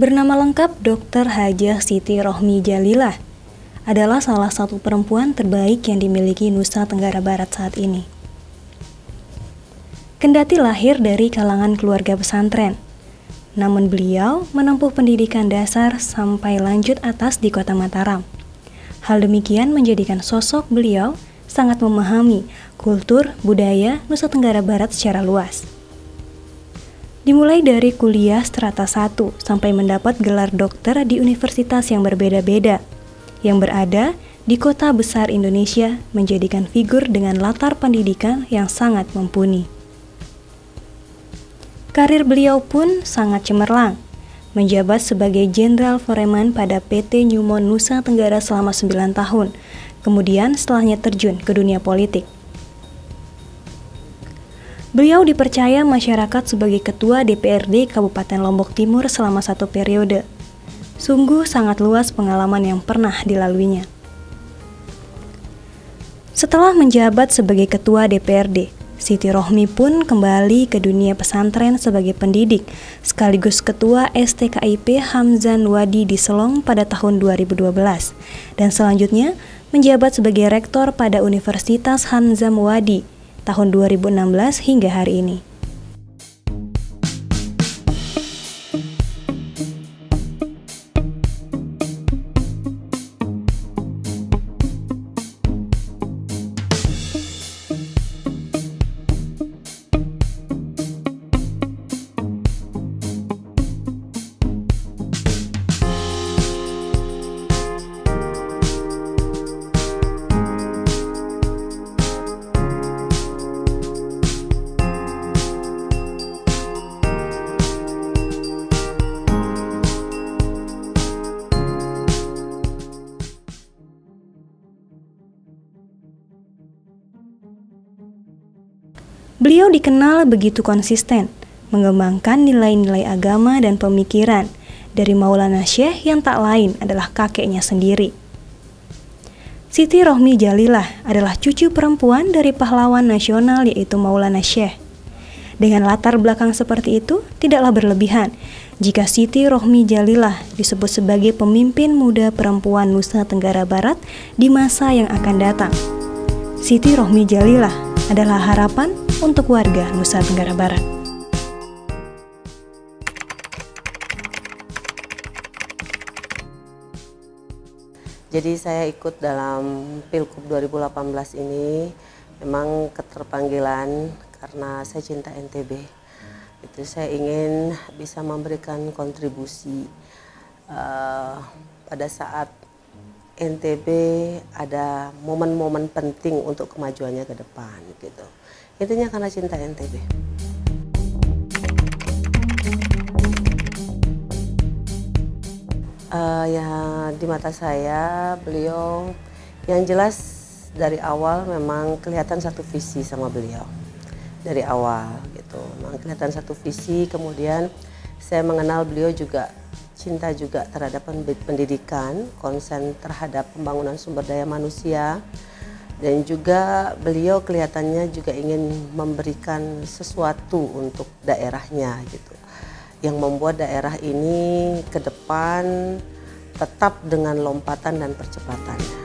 Bernama lengkap Dr. Hajah Siti Rohmi Jalilah, adalah salah satu perempuan terbaik yang dimiliki Nusa Tenggara Barat saat ini. Kendati lahir dari kalangan keluarga pesantren, namun beliau menempuh pendidikan dasar sampai lanjut atas di Kota Mataram. Hal demikian menjadikan sosok beliau sangat memahami kultur budaya Nusa Tenggara Barat secara luas. Dimulai dari kuliah strata 1 sampai mendapat gelar dokter di universitas yang berbeda-beda, yang berada di kota besar Indonesia, menjadikan figur dengan latar pendidikan yang sangat mumpuni. Karir beliau pun sangat cemerlang, menjabat sebagai Jenderal Foreman pada PT Newmont Nusa Tenggara selama 9 tahun, kemudian setelahnya terjun ke dunia politik. Beliau dipercaya masyarakat sebagai Ketua DPRD Kabupaten Lombok Timur selama 1 periode. Sungguh sangat luas pengalaman yang pernah dilaluinya. Setelah menjabat sebagai Ketua DPRD, Siti Rohmi pun kembali ke dunia pesantren sebagai pendidik, sekaligus Ketua STKIP Hamzan Wadi di Selong pada tahun 2012, dan selanjutnya menjabat sebagai Rektor pada Universitas Hamzan Wadi tahun 2016 hingga hari ini. Beliau dikenal begitu konsisten, mengembangkan nilai-nilai agama dan pemikiran dari Maulana Syekh yang tak lain adalah kakeknya sendiri. Siti Rohmi Jalilah adalah cucu perempuan dari pahlawan nasional yaitu Maulana Syekh. Dengan latar belakang seperti itu, tidaklah berlebihan jika Siti Rohmi Jalilah disebut sebagai pemimpin muda perempuan Nusa Tenggara Barat di masa yang akan datang. Siti Rohmi Jalilah adalah harapan untuk warga Nusa Tenggara Barat. Jadi saya ikut dalam Pilgub 2018 ini memang keterpanggilan karena saya cinta NTB. Itu saya ingin bisa memberikan kontribusi pada saat NTB ada momen-momen penting untuk kemajuannya ke depan gitu. Intinya karena cinta NTB. Ya di mata saya beliau yang jelas dari awal memang kelihatan satu visi sama beliau. Dari awal gitu. Memang kelihatan satu visi, kemudian saya mengenal beliau juga cinta juga terhadap pendidikan, konsen terhadap pembangunan sumber daya manusia, dan juga beliau kelihatannya juga ingin memberikan sesuatu untuk daerahnya gitu, yang membuat daerah ini ke depan tetap dengan lompatan dan percepatannya.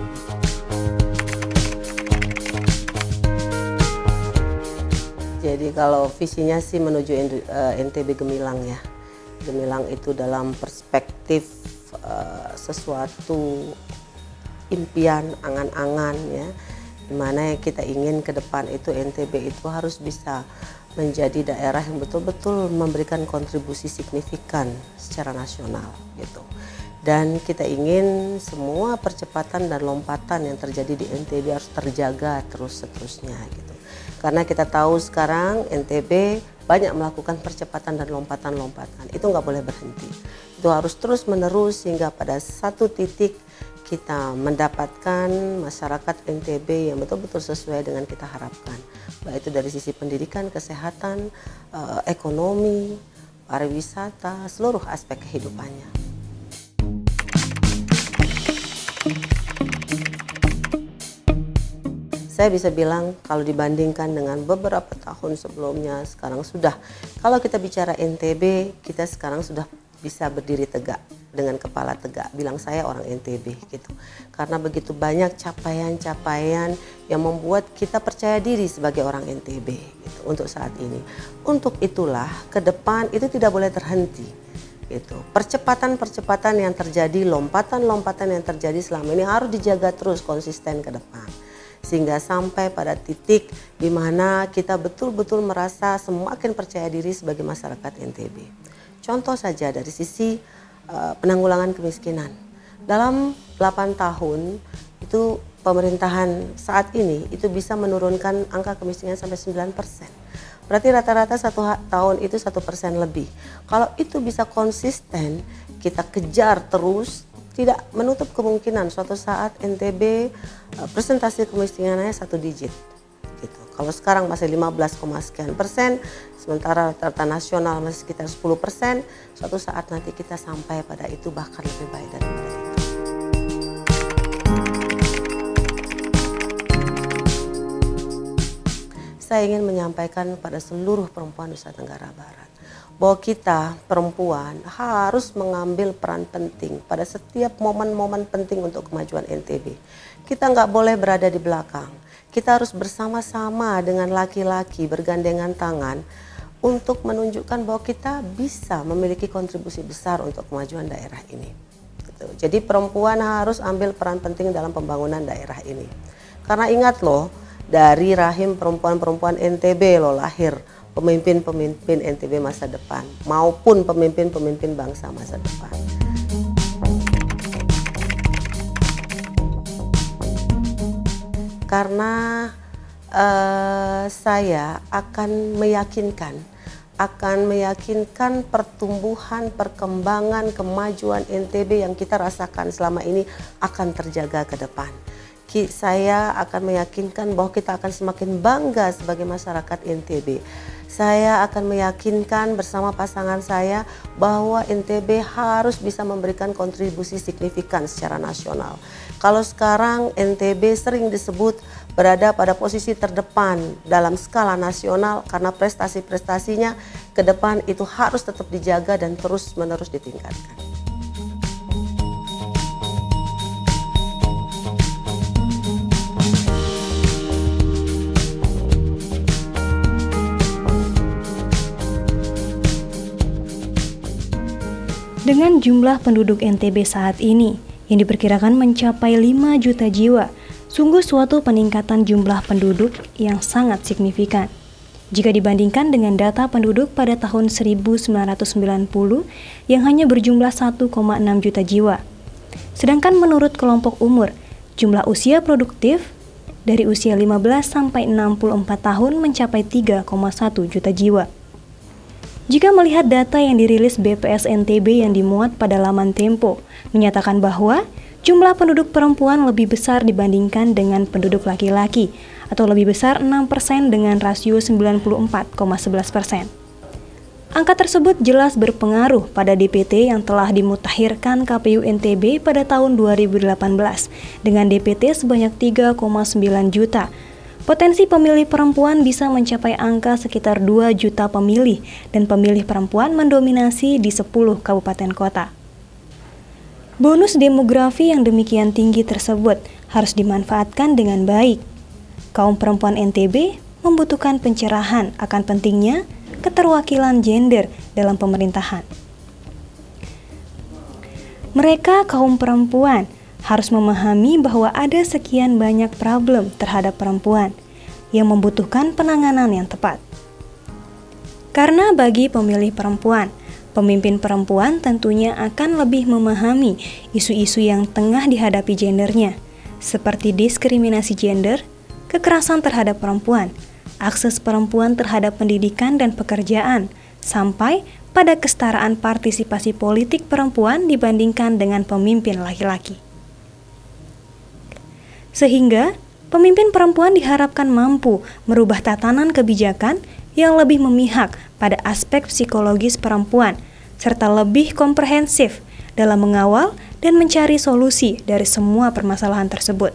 Jadi kalau visinya sih menuju NTB Gemilang ya. Gemilang itu dalam perspektif sesuatu impian, angan-angan ya, dimana kita ingin ke depan itu NTB itu harus bisa menjadi daerah yang betul-betul memberikan kontribusi signifikan secara nasional gitu. Dan kita ingin semua percepatan dan lompatan yang terjadi di NTB harus terjaga terus-seterusnya gitu. Karena kita tahu sekarang NTB banyak melakukan percepatan dan lompatan-lompatan. Itu nggak boleh berhenti. Itu harus terus-menerus sehingga pada satu titik kita mendapatkan masyarakat NTB yang betul-betul sesuai dengan kita harapkan. Baik itu dari sisi pendidikan, kesehatan, ekonomi, pariwisata, seluruh aspek kehidupannya. Saya bisa bilang kalau dibandingkan dengan beberapa tahun sebelumnya, sekarang sudah, kalau kita bicara NTB, kita sekarang sudah bisa berdiri tegak dengan kepala tegak, bilang saya orang NTB gitu. Karena begitu banyak capaian-capaian yang membuat kita percaya diri sebagai orang NTB gitu, untuk saat ini. Untuk itulah ke depan itu tidak boleh terhenti gitu. Percepatan-percepatan yang terjadi, lompatan-lompatan yang terjadi selama ini harus dijaga terus konsisten ke depan. Sehingga sampai pada titik di mana kita betul-betul merasa semakin percaya diri sebagai masyarakat NTB. Contoh saja dari sisi penanggulangan kemiskinan. Dalam 8 tahun itu pemerintahan saat ini itu bisa menurunkan angka kemiskinan sampai 9%. Berarti rata-rata tahun itu 1% lebih. Kalau itu bisa konsisten, kita kejar terus, tidak menutup kemungkinan suatu saat NTB presentasi kemiskinannya 1 digit. Gitu. Kalau sekarang masih 15,sekian%, sementara rata-rata nasional masih sekitar 10%, suatu saat nanti kita sampai pada itu bahkan lebih baik daripada itu. Saya ingin menyampaikan pada seluruh perempuan Nusa Tenggara Barat bahwa kita perempuan harus mengambil peran penting pada setiap momen-momen penting untuk kemajuan NTB. Kita nggak boleh berada di belakang. Kita harus bersama-sama dengan laki-laki bergandengan tangan untuk menunjukkan bahwa kita bisa memiliki kontribusi besar untuk kemajuan daerah ini. Jadi perempuan harus ambil peran penting dalam pembangunan daerah ini. Karena ingat loh, dari rahim perempuan-perempuan NTB loh lahir pemimpin-pemimpin NTB masa depan maupun pemimpin-pemimpin bangsa masa depan. Karena saya akan meyakinkan pertumbuhan, perkembangan, kemajuan NTB yang kita rasakan selama ini akan terjaga ke depan. Saya akan meyakinkan bahwa kita akan semakin bangga sebagai masyarakat NTB. Saya akan meyakinkan bersama pasangan saya bahwa NTB harus bisa memberikan kontribusi signifikan secara nasional. Kalau sekarang NTB sering disebut berada pada posisi terdepan dalam skala nasional karena prestasi-prestasinya ke depan itu harus tetap dijaga dan terus-menerus ditingkatkan. Dengan jumlah penduduk NTB saat ini yang diperkirakan mencapai 5 juta jiwa, sungguh suatu peningkatan jumlah penduduk yang sangat signifikan. Jika dibandingkan dengan data penduduk pada tahun 1990 yang hanya berjumlah 1,6 juta jiwa. Sedangkan menurut kelompok umur, jumlah usia produktif dari usia 15 sampai 64 tahun mencapai 3,1 juta jiwa. Jika melihat data yang dirilis BPS NTB yang dimuat pada laman Tempo, menyatakan bahwa jumlah penduduk perempuan lebih besar dibandingkan dengan penduduk laki-laki, atau lebih besar 6% dengan rasio 94,11%. Angka tersebut jelas berpengaruh pada DPT yang telah dimutakhirkan KPU NTB pada tahun 2018 dengan DPT sebanyak 3,9 juta. Potensi pemilih perempuan bisa mencapai angka sekitar 2 juta pemilih dan pemilih perempuan mendominasi di 10 kabupaten kota. Bonus demografi yang demikian tinggi tersebut harus dimanfaatkan dengan baik. Kaum perempuan NTB membutuhkan pencerahan akan pentingnya keterwakilan gender dalam pemerintahan. Mereka, kaum perempuan, harus memahami bahwa ada sekian banyak problem terhadap perempuan yang membutuhkan penanganan yang tepat. Karena bagi pemilih perempuan, pemimpin perempuan tentunya akan lebih memahami isu-isu yang tengah dihadapi gendernya, seperti diskriminasi gender, kekerasan terhadap perempuan, akses perempuan terhadap pendidikan dan pekerjaan, sampai pada kesetaraan partisipasi politik perempuan dibandingkan dengan pemimpin laki-laki. Sehingga, pemimpin perempuan diharapkan mampu merubah tatanan kebijakan yang lebih memihak pada aspek psikologis perempuan, serta lebih komprehensif dalam mengawal dan mencari solusi dari semua permasalahan tersebut.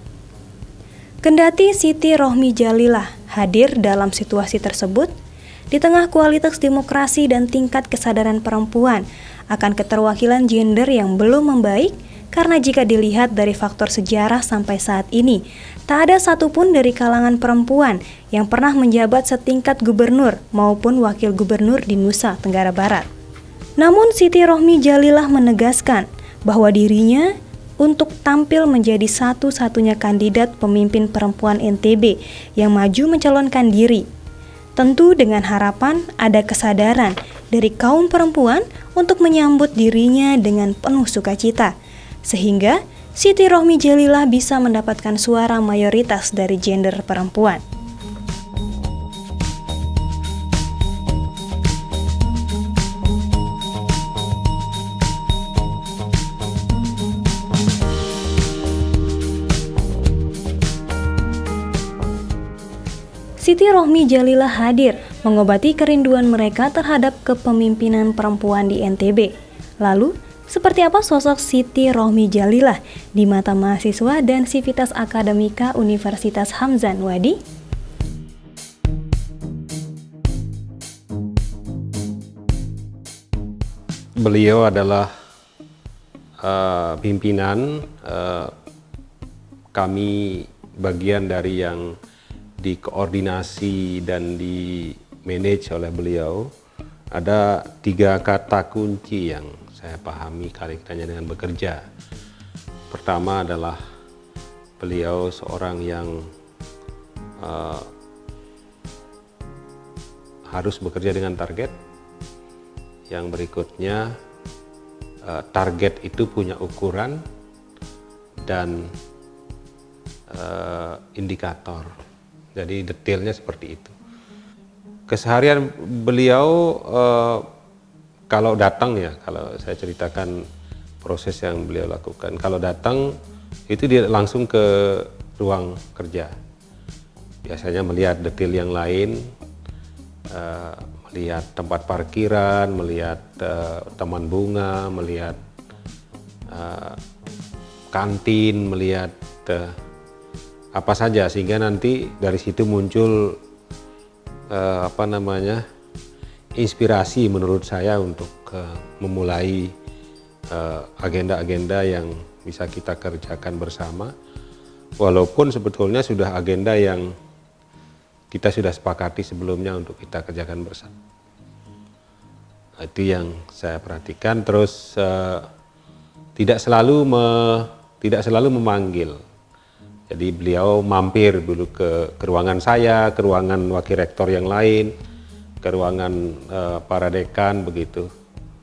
Kendati Siti Rohmi Jalilah hadir dalam situasi tersebut, Di tengah kualitas demokrasi dan tingkat kesadaran perempuan akan keterwakilan gender yang belum membaik, karena jika dilihat dari faktor sejarah sampai saat ini, tak ada satupun dari kalangan perempuan yang pernah menjabat setingkat gubernur maupun wakil gubernur di Nusa Tenggara Barat. Namun Siti Rohmi Jalilah menegaskan bahwa dirinya untuk tampil menjadi satu-satunya kandidat pemimpin perempuan NTB yang maju mencalonkan diri. Tentu dengan harapan ada kesadaran dari kaum perempuan untuk menyambut dirinya dengan penuh sukacita, sehingga Siti Rohmi Jalilah bisa mendapatkan suara mayoritas dari gender perempuan. Siti Rohmi Jalilah hadir mengobati kerinduan mereka terhadap kepemimpinan perempuan di NTB. Lalu, seperti apa sosok Siti Rohmi Jalilah di mata mahasiswa dan Sivitas Akademika Universitas Hamzan Wadi? Beliau adalah pimpinan, kami bagian dari yang dikoordinasi dan di manage oleh beliau. Ada 3 kata kunci yang saya pahami kaitannya dengan bekerja. Pertama adalah beliau seorang yang harus bekerja dengan target. Yang berikutnya, target itu punya ukuran dan indikator. Jadi detailnya seperti itu. Keseharian beliau kalau datang ya, kalau saya ceritakan proses yang beliau lakukan. Kalau datang itu dia langsung ke ruang kerja. Biasanya melihat detail yang lain, melihat tempat parkiran, melihat taman bunga, melihat kantin, melihat apa saja, sehingga nanti dari situ muncul inspirasi menurut saya untuk memulai agenda-agenda yang bisa kita kerjakan bersama, walaupun sebetulnya sudah agenda yang kita sudah sepakati sebelumnya untuk kita kerjakan bersama. Itu yang saya perhatikan. Terus tidak selalu memanggil. Jadi beliau mampir dulu ke ruangan saya, ke ruangan wakil rektor yang lain, ke ruangan para dekan begitu.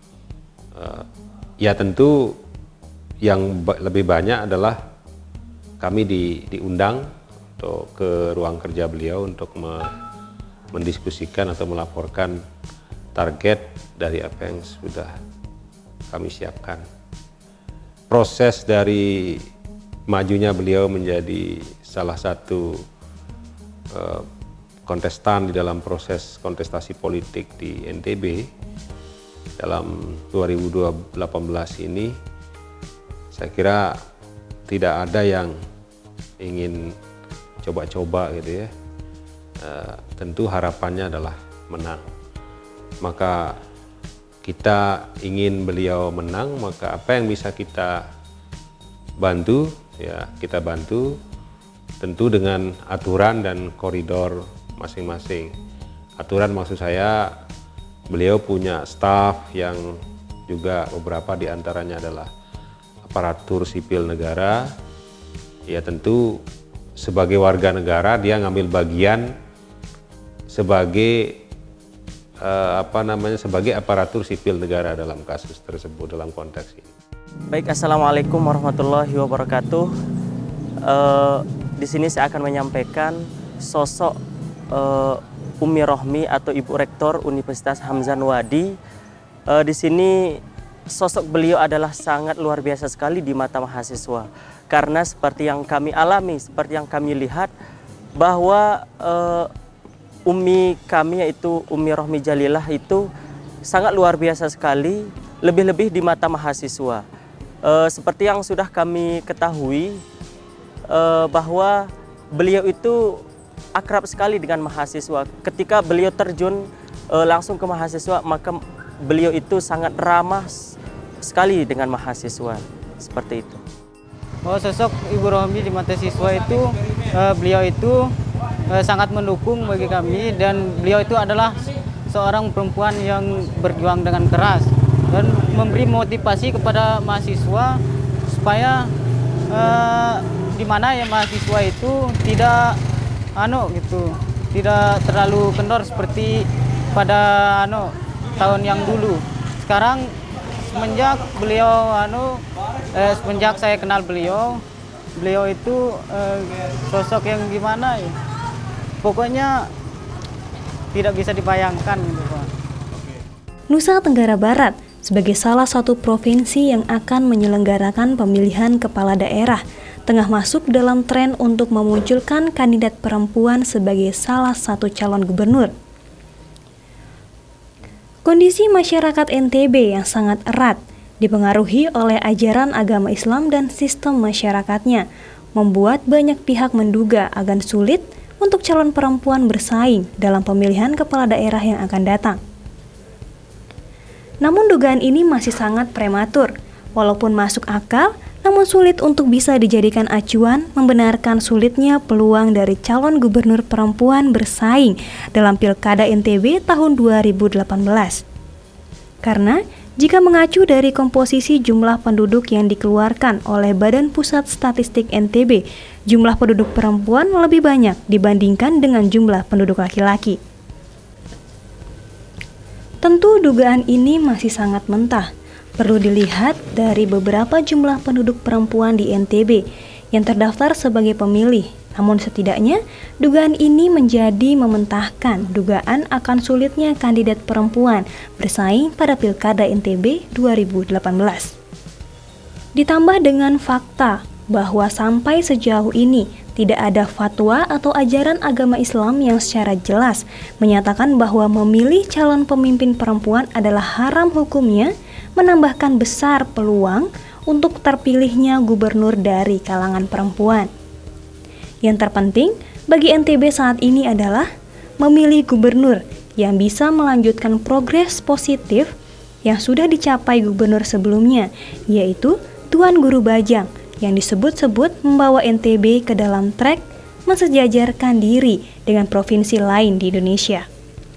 Ya tentu yang lebih banyak adalah kami diundang untuk ke ruang kerja beliau untuk mendiskusikan atau melaporkan target dari apa yang sudah kami siapkan. Proses dari majunya beliau menjadi salah satu kontestan di dalam proses kontestasi politik di NTB dalam 2018 ini, saya kira tidak ada yang ingin coba-coba gitu ya. Tentu harapannya adalah menang. Maka kita ingin beliau menang, maka apa yang bisa kita bantu, ya kita bantu, tentu dengan aturan dan koridor masing-masing. Aturan maksud saya, beliau punya staf yang juga beberapa diantaranya adalah aparatur sipil negara. Ya tentu sebagai warga negara dia ngambil bagian sebagai sebagai aparatur sipil negara dalam kasus tersebut, dalam konteks ini. Baik, assalamualaikum warahmatullahi wabarakatuh. Di sini saya akan menyampaikan sosok Umi Rohmi atau Ibu Rektor Universitas Hamzan Wadi. Di sini sosok beliau adalah sangat luar biasa sekali di mata mahasiswa, karena seperti yang kami alami, seperti yang kami lihat, bahwa Umi kami yaitu Umi Rohmi Jalilah itu sangat luar biasa sekali, lebih-lebih di mata mahasiswa. Seperti yang sudah kami ketahui, bahwa beliau itu akrab sekali dengan mahasiswa. Ketika beliau terjun langsung ke mahasiswa, maka beliau itu sangat ramah sekali dengan mahasiswa, seperti itu. Sosok Ibu Rohmi di mata siswa itu, beliau itu sangat mendukung bagi kami, dan beliau itu adalah seorang perempuan yang berjuang dengan keras dan memberi motivasi kepada mahasiswa supaya di mana ya mahasiswa itu tidak tidak terlalu kendor seperti pada tahun yang dulu. Sekarang semenjak beliau semenjak saya kenal beliau itu sosok yang gimana ya, pokoknya tidak bisa dibayangkan gitu, Pak. Nusa Tenggara Barat sebagai salah satu provinsi yang akan menyelenggarakan pemilihan kepala daerah tengah masuk dalam tren untuk memunculkan kandidat perempuan sebagai salah satu calon gubernur. Kondisi masyarakat NTB yang sangat erat dipengaruhi oleh ajaran agama Islam dan sistem masyarakatnya, membuat banyak pihak menduga akan sulit untuk calon perempuan bersaing dalam pemilihan kepala daerah yang akan datang. Namun dugaan ini masih sangat prematur, walaupun masuk akal, namun sulit untuk bisa dijadikan acuan membenarkan sulitnya peluang dari calon gubernur perempuan bersaing dalam Pilkada NTB tahun 2018. Karena jika mengacu dari komposisi jumlah penduduk yang dikeluarkan oleh Badan Pusat Statistik NTB, jumlah penduduk perempuan lebih banyak dibandingkan dengan jumlah penduduk laki-laki. Tentu dugaan ini masih sangat mentah. Perlu dilihat dari beberapa jumlah penduduk perempuan di NTB yang terdaftar sebagai pemilih. Namun setidaknya, dugaan ini menjadi mementahkan dugaan akan sulitnya kandidat perempuan bersaing pada Pilkada NTB 2018. Ditambah dengan fakta bahwa sampai sejauh ini tidak ada fatwa atau ajaran agama Islam yang secara jelas menyatakan bahwa memilih calon pemimpin perempuan adalah haram hukumnya, menambahkan besar peluang untuk terpilihnya gubernur dari kalangan perempuan. Yang terpenting bagi NTB saat ini adalah memilih gubernur yang bisa melanjutkan progres positif yang sudah dicapai gubernur sebelumnya, yaitu Tuan Guru Bajang, yang disebut-sebut membawa NTB ke dalam trek mensejajarkan diri dengan provinsi lain di Indonesia.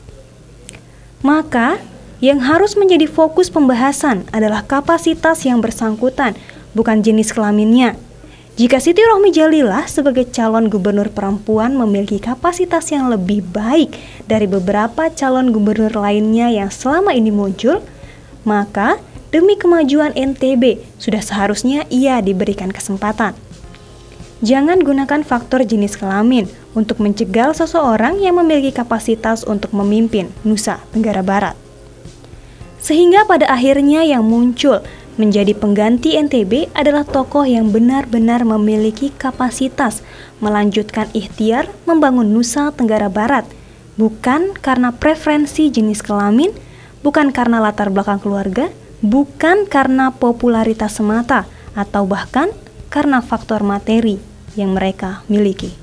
Maka, yang harus menjadi fokus pembahasan adalah kapasitas yang bersangkutan, bukan jenis kelaminnya. Jika Siti Rohmi Jalilah sebagai calon gubernur perempuan memiliki kapasitas yang lebih baik dari beberapa calon gubernur lainnya yang selama ini muncul, maka demi kemajuan NTB, sudah seharusnya ia diberikan kesempatan. Jangan gunakan faktor jenis kelamin untuk mencegah seseorang yang memiliki kapasitas untuk memimpin Nusa Tenggara Barat. Sehingga pada akhirnya yang muncul menjadi pengganti NTB adalah tokoh yang benar-benar memiliki kapasitas melanjutkan ikhtiar membangun Nusa Tenggara Barat, bukan karena preferensi jenis kelamin, bukan karena latar belakang keluarga, bukan karena popularitas semata, atau bahkan karena faktor materi yang mereka miliki.